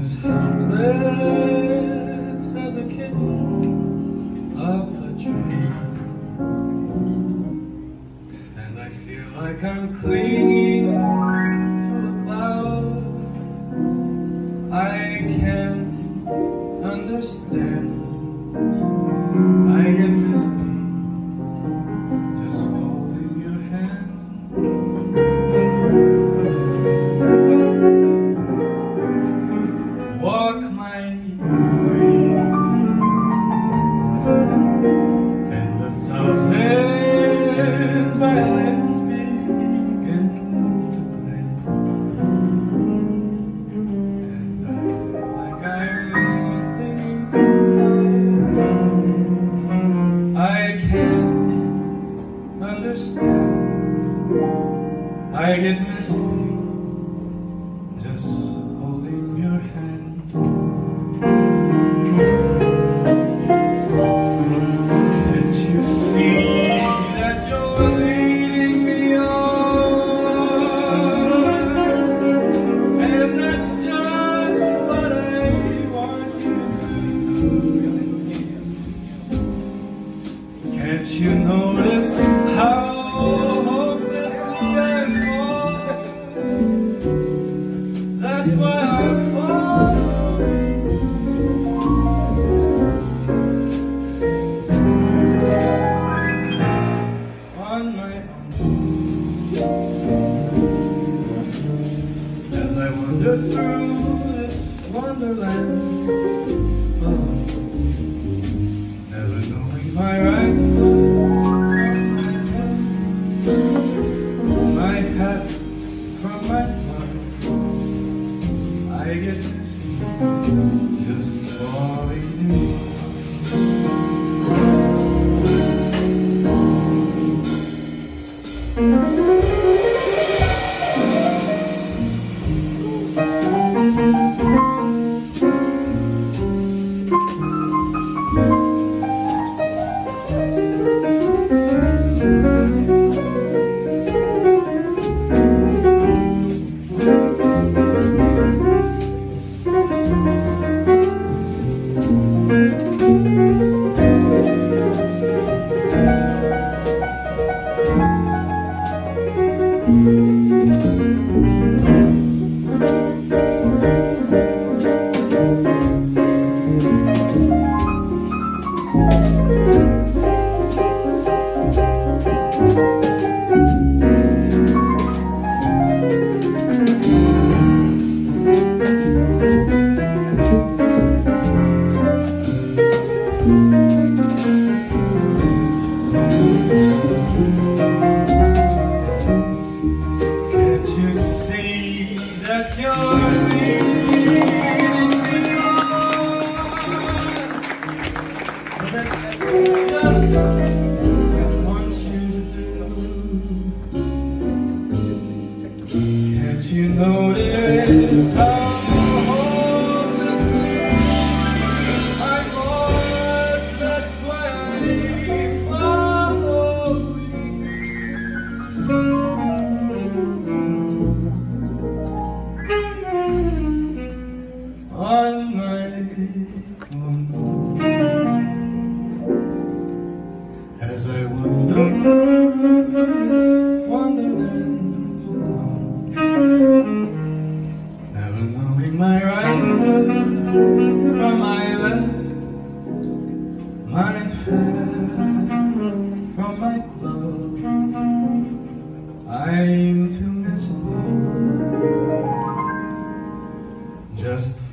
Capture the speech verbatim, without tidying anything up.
as helpless as a kitten up a tree, and I feel like I'm clinging to a cloud. I can't understand. I get misty just holding your hand. Walk my way, and a thousand violins begin to play, and I feel like I'm clinging to cloud. I can't understand. I get misty just holding your hand. Can't you see that you're leading me on? And that's just what I want you to do. Can't you notice how hopelessly I fall? That's why I'm following on my own as I wander through this wonderland alone, never knowing my right foot from my left, my hat from my foot. I get misty just falling in. Can't you see that you're leading me on? That's just what I want you to do. Can't you notice how hopelessly I'm lost? That's why I'm following on my own as I wander through this wonderland alone, never knowing my right foot from my left, my hat from my glove. I'm too misty just